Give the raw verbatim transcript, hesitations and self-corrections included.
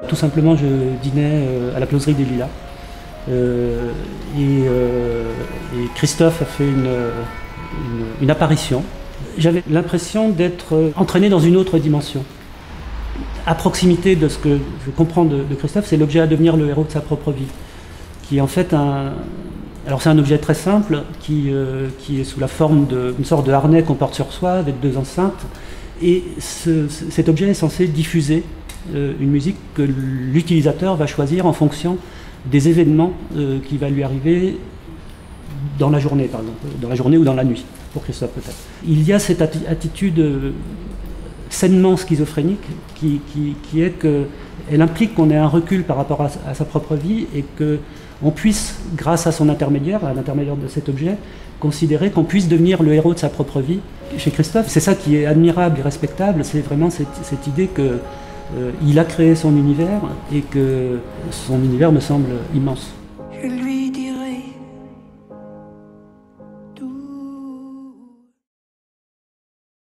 Tout simplement, je dînais euh, à la closerie des Lilas. Euh, et, euh, et Christophe a fait une, une, une apparition. J'avais l'impression d'être entraîné dans une autre dimension. À proximité de ce que je comprends de, de Christophe, c'est l'objet à devenir le héros de sa propre vie. Qui est en fait un... Alors c'est un objet très simple, qui, euh, qui est sous la forme d'une sorte de harnais qu'on porte sur soi, avec deux enceintes. Et ce, cet objet est censé diffuser euh, une musique que l'utilisateur va choisir en fonction des événements euh, qui va lui arriver dans la journée, par exemple, dans la journée ou dans la nuit, pour Christophe peut-être. Il y a cette atti attitude euh, sainement schizophrénique qui, qui, qui est qu'elle implique qu'on ait un recul par rapport à, à sa propre vie et qu'on puisse, grâce à son intermédiaire, à l'intermédiaire de cet objet, considérer qu'on puisse devenir le héros de sa propre vie. Chez Christophe, c'est ça qui est admirable et respectable, c'est vraiment cette, cette idée qu'il euh, a créé son univers et que son univers me semble immense. Je lui dirai tout